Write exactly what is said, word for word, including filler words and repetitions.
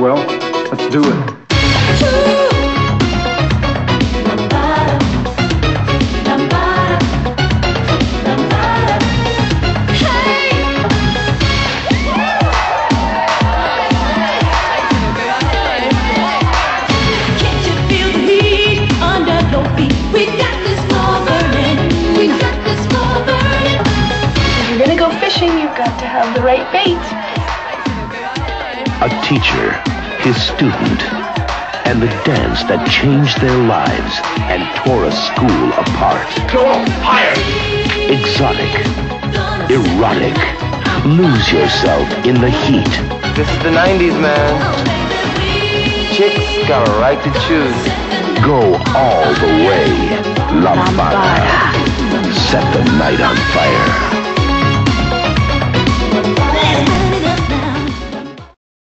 Well, let's do it. Lambada, Lambada, Lambada. Hey! Can't you feel the heat under your feet? We got this floor burning. We got this floor burning. If you're gonna go fishing, you've got to have the right bait. A teacher, his student, and the dance that changed their lives and tore a school apart. Go higher! Exotic, erotic, lose yourself in the heat. This is the nineties, man. Chicks got a right to choose. Go all the way. Lambada. Set the night on fire.